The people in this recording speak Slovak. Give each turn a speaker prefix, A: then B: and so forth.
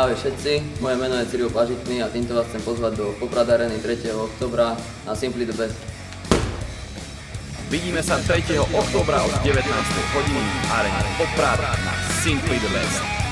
A: Ahoj všetci, moje meno je Cyril Pažitný a týmto vás chcem pozvať do Poprad Areny 3. októbra na Simply the Best.
B: Vidíme sa 3. októbra od 19. hodiny v Arene Poprad na Simply the Best.